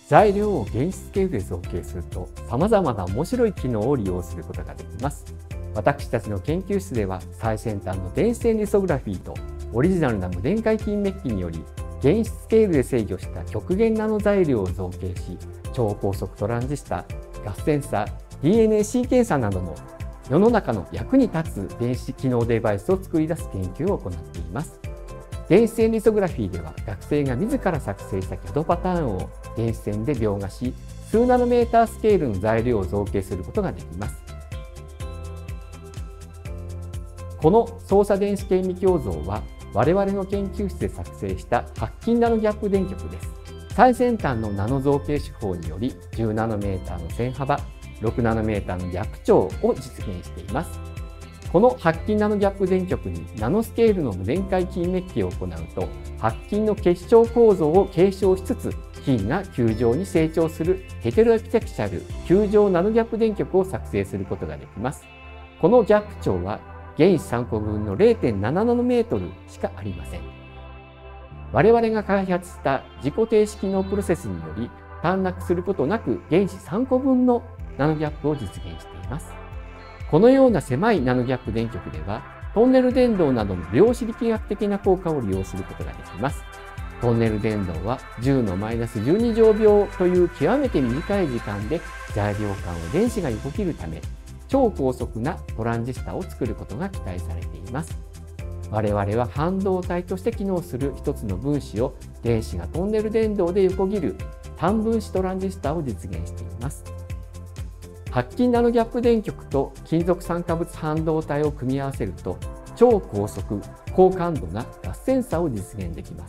材料を原子スケールで造形すると様々な面白い機能を利用することができます。私たちの研究室では最先端の電子線リソグラフィーとオリジナルな無電解金メッキにより原子スケールで制御した極限ナノ材料を造形し、超高速トランジスタ、ガスセンサー、DNA シーケンサーなどの世の中の役に立つ電子機能デバイスを作り出す研究を行っています。電子線リソグラフィーでは学生が自ら作成した CAD パターンを電子線で描画し、数ナノメータースケールの材料を造形することができます。この操作電子顕微鏡像は我々の研究室で作成した白金ナノギャップ電極です。最先端のナノ造形手法により10ナノメーターの線幅、6ナノメーターのギャップ長を実現しています。この白金ナノギャップ電極にナノスケールの無電解金メッキを行うと、白金の結晶構造を継承しつつ金が球状に成長するヘテロエピテクチャル球状ナノギャップ電極を作成することができます。このギャップ長は原子3個分の 0.7 ナノメートルしかありません。我々が開発した自己停止機能プロセスにより短絡することなく原子3個分のナノギャップを実現しています。このような狭いナノギャップ電極ではトンネル伝導などの量子力学的な効果を利用することができます。トンネル伝導は10のマイナス12乗秒という極めて短い時間で材料間を電子が横切るため、超高速なトランジスタを作ることが期待されています。我々は半導体として機能する一つの分子を電子がトンネル伝導で横切る単分子トランジスタを実現しています。白金ナノギャップ電極と金属酸化物半導体を組み合わせると超高速、高感度なガスセンサーを実現できます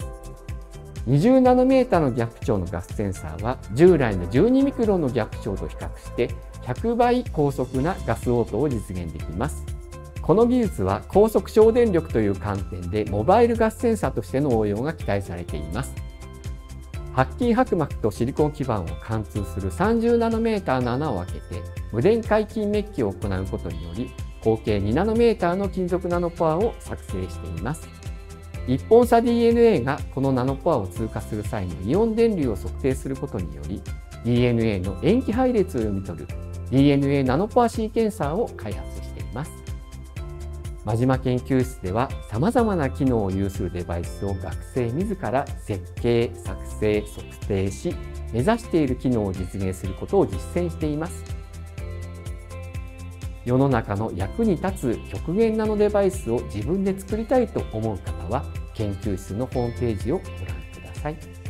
。20ナノメーターのギャップ長のガスセンサーは従来の12ミクロンのギャップ長と比較して100倍高速なガス応答を実現できます。この技術は高速省電力という観点でモバイルガスセンサーとしての応用が期待されています。白金薄膜とシリコン基板を貫通する30ナノメーターの穴を開けて無電解金メッキを行うことにより合計2ナノメーターの金属ナノポアを作成しています。1本差 DNA がこのナノポアを通過する際のイオン電流を測定することにより DNA の塩基配列を読み取る DNA ナノポアシーケンサーを開発しています。真島研究室では様々な機能を有するデバイスを学生自ら設計、作成、測定し、目指している機能を実現することを実践しています。世の中の役に立つ極限ナノデバイスを自分で作りたいと思う方は、研究室のホームページをご覧ください。